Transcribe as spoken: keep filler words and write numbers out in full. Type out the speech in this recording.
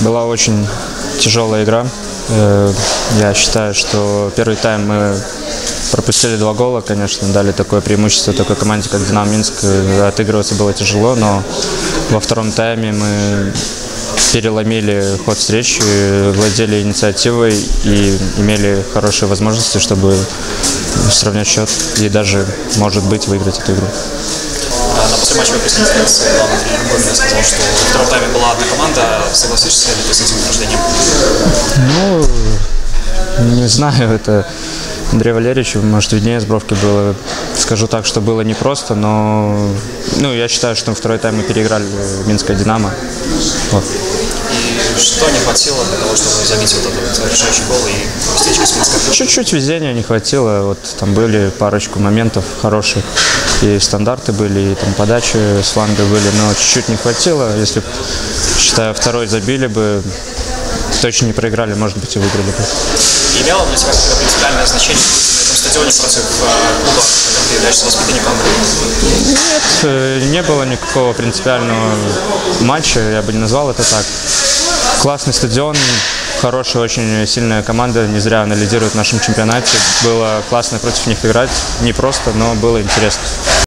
Была очень тяжелая игра. Я считаю, что первый тайм мы пропустили два гола, конечно, дали такое преимущество такой команде, как «Динамо Минск». Отыгрываться было тяжело, но во втором тайме мы переломили ход встречи, владели инициативой и имели хорошие возможности, чтобы сравнять счет и даже, может быть, выиграть эту игру. На послематчевой пресс-конференции главный тренер Гомеля сказал, что во втором тайме была одна команда. Согласишься ли ты с этим утверждением? Ну, не знаю, это Андрей Валерьевич, может, виднее с Бровки было. Скажу так, что было непросто, но ну, я считаю, что второй тайм мы переиграли Минское «Динамо». Вот. И что не хватило для того, чтобы забить вот этот решающий гол и местечко с Минска? Чуть-чуть везения не хватило. Вот там были парочку моментов хороших. И стандарты были, и там подачи с фланга были, но чуть-чуть не хватило. Если, считаю, второй забили бы, точно не проиграли, может быть, и выиграли бы. Имело для тебя какое-то принципиальное значение на этом стадионе против клуба, которым ты являешься воспитанником? Нет, не было никакого принципиального матча, я бы не назвал это так. Классный стадион, хорошая, очень сильная команда, не зря она лидирует в нашем чемпионате. Было классно против них играть, не просто, но было интересно.